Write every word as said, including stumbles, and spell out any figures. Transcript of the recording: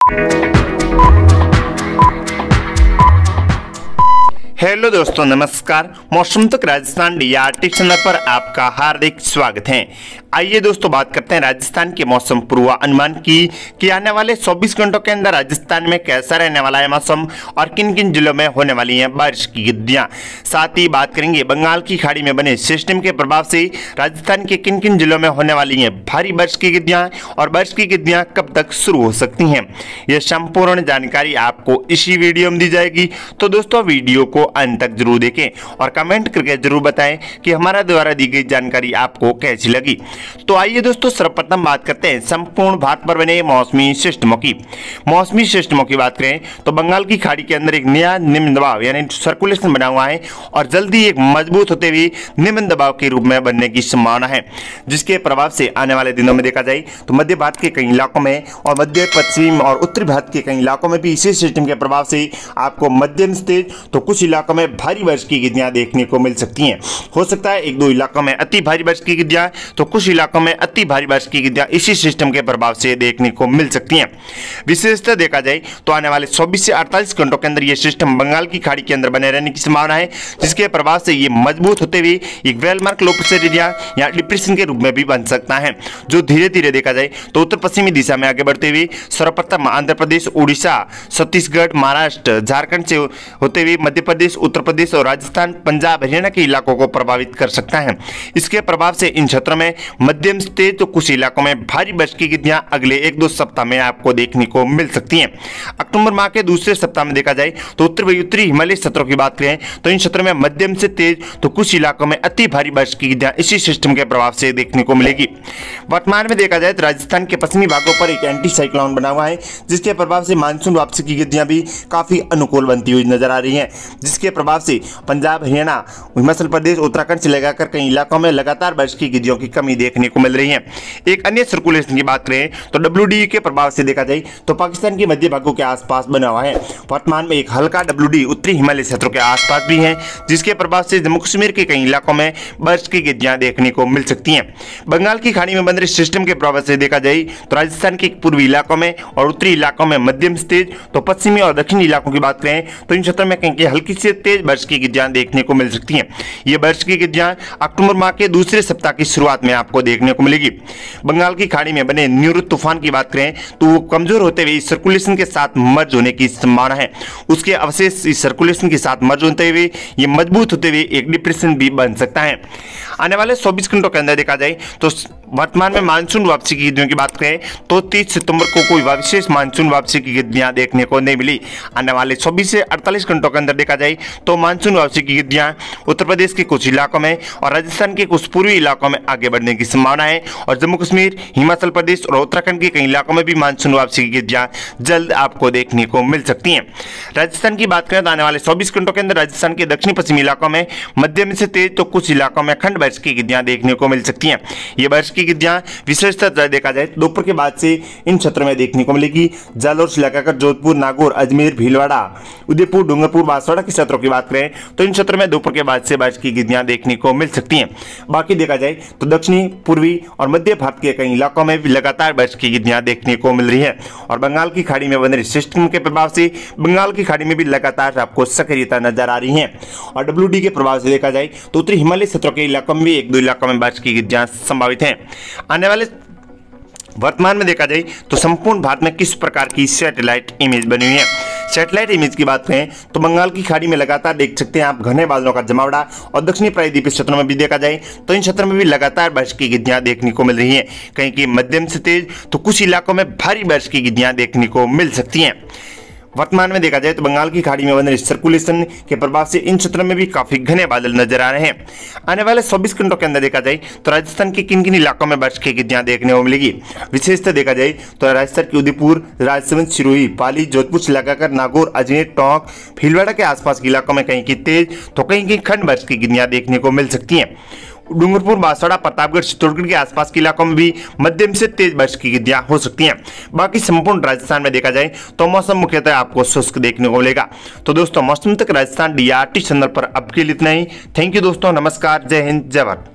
Hello दोस्तों, नमस्कार। मौसम तक राजस्थान डीआरटी चैनल पर आपका हार्दिक स्वागत है। आइए दोस्तों बात करते हैं राजस्थान के मौसम पूर्वानुमान की कि आने वाले चौबीस घंटों के अंदर राजस्थान में कैसा रहने वाला है मौसम और किन किन जिलों में होने वाली हैं बारिश की गिद्दियां। साथ ही बात करेंगे बंगाल की खाड़ी में बने सिस्टम के प्रभाव से राजस्थान के किन किन जिलों में होने वाली हैं भारी बारिश की गिद्दियां और बारिश की गिद्दियां कब तक शुरू हो सकती हैं। यह संपूर्ण जानकारी आपको इसी वीडियो में दी जाएगी, तो दोस्तों वीडियो को अंत तक जरूर देखें और कमेंट करके जरूर बताएं कि हमारा द्वारा दी गई जानकारी आपको कैसी लगी। तो आइए दोस्तों सर्वप्रथम बात करते हैं संपूर्ण भारत पर बने मौसमी सिस्टमों की। मौसमी सिस्टमों की बात करें तो बंगाल की खाड़ी के अंदर एक नया निम्न दबाव यानी सर्कुलेशन बना हुआ है और जल्दी एक मजबूत होते हुए निम्न दबाव के रूप में बनने की संभावना है, जिसके प्रभाव से आने वाले दिनों में देखा जाए तो मध्य भारत के कई इलाकों में और मध्य पश्चिम और उत्तरी भारत के कई इलाकों में भी इसी सिस्टम के प्रभाव से आपको मध्यम से तेज तो कुछ इलाकों में भारी बारिश की गिद्दियां देखने को मिल सकती हैं। हो सकता है एक दो इलाकों में अति भारी बारिश की गिद्दियां तो कुछ इलाकों में अति भारी बारिश की गिद्दियां इसी सिस्टम के प्रभाव से देखने को मिल सकती हैं। विशेषतः देखा जाए तो आने वाले चौबीस से अड़तालीस घंटों के अंदर यह सिस्टम बंगाल की खाड़ी के अंदर बने रहने की संभावना है, जिसके प्रभाव से ये मजबूत होते हुए एक वेलमार्क लो प्रेशर एरिया या डिप्रेशन के रूप में भी बन सकता है, जो धीरे धीरे देखा जाए तो उत्तर पश्चिमी दिशा में आगे बढ़ते हुए सर्वप्रथम आंध्र प्रदेश, उड़ीसा, छत्तीसगढ़, महाराष्ट्र, झारखंड से होते हुए मध्य प्रदेश, उत्तर प्रदेश और राजस्थान, पंजाब, हरियाणा के इलाकों को प्रभावित कर सकता है। इसके प्रभाव से इन क्षेत्रों में मध्यम से तेज तो कुछ इलाकों में भारी बारिश की गिद्दियां अगले एक दो सप्ताह में आपको देखने को मिल सकती हैं। अक्टूबर माह के दूसरे सप्ताह में देखा जाए तो उत्तर व उत्तरी हिमालय क्षेत्रों की बात करें तो इन क्षेत्रों में मध्यम से तेज तो कुछ इलाकों में अति भारी बारिश की गिद्दियां इसी सिस्टम के प्रभाव से देखने को मिलेगी। वर्तमान में देखा जाए तो राजस्थान के पश्चिमी भागों पर एक एंटी साइक्लोन बना हुआ है, जिसके प्रभाव से मानसून वापसी की गिद्दियां भी काफी अनुकूल बनती हुई नजर आ रही हैं, जिसके प्रभाव से पंजाब, हरियाणा, हिमाचल प्रदेश, उत्तराखंड से लगाकर कई इलाकों में लगातार बारिश की गिद्दियों की कमी देखने को मिल रही है। एक अन्य सर्कुलेशन की बात करें तो डब्ल्यू डी के प्रभाव से देखा जाए तो पाकिस्तान के मध्य भागों के आसपास बना हुआ है। वर्तमान में एक हल्का डब्ल्यू डी उत्तरी हिमालय क्षेत्रों के आसपास भी है, जिसके प्रभाव से जम्मू कश्मीर के कई इलाकों में बारिश की गिद्दियां देखने को मिल सकती हैं। बंगाल की खाड़ी में बन रहे सिस्टम के प्रभाव से देखा जाए तो राजस्थान के पूर्वी इलाकों में और उत्तरी इलाकों में मध्यम से तेज तो पश्चिमी और दक्षिणी इलाकों की बात करें तो इन क्षेत्रों में कहीं हल्की से तेज बारिश की गिद्दियां देखने को मिल सकती हैं। ये बारिश की गिद्दियां अक्टूबर माह के दूसरे सप्ताह की शुरुआत में आपको देखने को मिलेगी। बंगाल की खाड़ी में बने न्यूरुत तूफान की बात करें तो वो कमजोर होते हुए इस सर्कुलेशन के साथ मर्ज होने की संभावना है। उसके अवशेष इस सर्कुलेशन के साथ मर्ज होते हुए ये मजबूत होते हुए एक डिप्रेशन भी बन सकता है। आने वाले चौबीस घंटों के अंदर देखा जाए तो वर्तमान में मानसून वापसी की गिद्दियों की बात करें तो तीस सितंबर को कोई विशेष मानसून वापसी की गिद्दियां देखने को नहीं मिली। आने वाले चौबीस से अड़तालीस घंटों के अंदर देखा जाए तो मानसून वापसी की गिद्दियां उत्तर प्रदेश के कुछ इलाकों में और राजस्थान के कुछ पूर्वी इलाकों में आगे बढ़ने की संभावना है और जम्मू कश्मीर, हिमाचल प्रदेश और उत्तराखंड के कई इलाकों में भी मानसून वापसी की गिद्दियां जल्द आपको देखने को मिल सकती हैं। राजस्थान की बात करें तो आने वाले चौबीस घंटों के अंदर राजस्थान के दक्षिणी पश्चिमी इलाकों में मध्यम से तेज तो कुछ इलाकों में खंड बारिश की गिद्दियां देखने को मिल सकती हैं। ये बारिश की गिद्दियां विशेषतः देखा जाए दोपहर के बाद से इन क्षेत्रों में देखने को मिलेगी। जालौर से लगाकर जोधपुर, नागौर, अजमेर, भीलवाड़ा, उदयपुर, डूंगरपुर, बांसवाड़ा के क्षेत्रों की बात करें तो इन क्षेत्रों में दोपहर के बाद से बारिश की गिद्दियां देखने को मिल सकती हैं। बाकी देखा जाए तो दक्षिणी, पूर्वी और मध्य भारत के कई इलाकों में भी लगातार बारिश की गिद्दियां देखने को मिल रही है और बंगाल की खाड़ी में बन रहे सिस्टम के प्रभाव से बंगाल की खाड़ी में भी लगातार आपको सक्रियता नजर आ रही है और डब्ल्यू डी के प्रभाव से देखा जाए तो उत्तरी हिमालय क्षेत्रों के इलाकों में भी एक दो इलाकों में बारिश की गिद्दियां संभावित हैं। आने वाले वर्तमान में देखा जाए तो संपूर्ण भारत में किस प्रकार की सैटेलाइट इमेज बनी हुई है। सैटेलाइट इमेज की बात करें तो बंगाल की खाड़ी में लगातार देख सकते हैं आप घने बादलों का जमावड़ा और दक्षिणी प्रायद्वीपीय क्षेत्रों में भी देखा जाए तो इन क्षेत्रों में भी लगातार बारिश की गिद्दियां देखने को मिल रही हैं। कहीं की मध्यम से तेज तो कुछ इलाकों में भारी बारिश की गिद्दियां देखने को मिल सकती हैं। वर्तमान में देखा जाए तो बंगाल की खाड़ी में बन रहे सर्कुलेशन के प्रभाव से इन क्षेत्रों में भी काफी घने बादल नजर आ रहे हैं। आने वाले चौबीस घंटों के अंदर देखा जाए तो राजस्थान के किन किन इलाकों में बारिश की गिद्दियां देखने को मिलेगी। विशेषतः देखा जाए तो राजस्थान के उदयपुर, राजसमंद, सिरोही, पाली, जोधपुर से लगाकर नागौर, अजमेर, टोंक, भीलवाड़ा के आसपास के इलाकों में कहीं की तेज तो कहीं की खंड बारिश की गिद्दियां देखने को मिल सकती हैं। डूंगरपुर, बांसवाड़ा, प्रतापगढ़, चित्तौड़गढ़ के आसपास के इलाकों में भी मध्यम से तेज बारिश की गिद्दियां हो सकती हैं। बाकी संपूर्ण राजस्थान में देखा जाए तो मौसम मुख्यतः आपको शुष्क देखने को मिलेगा। तो दोस्तों मौसम तक राजस्थान डीआरटी चैनल पर अब के लिए इतना ही। थैंक यू दोस्तों, नमस्कार, जय हिंद, जय भारत।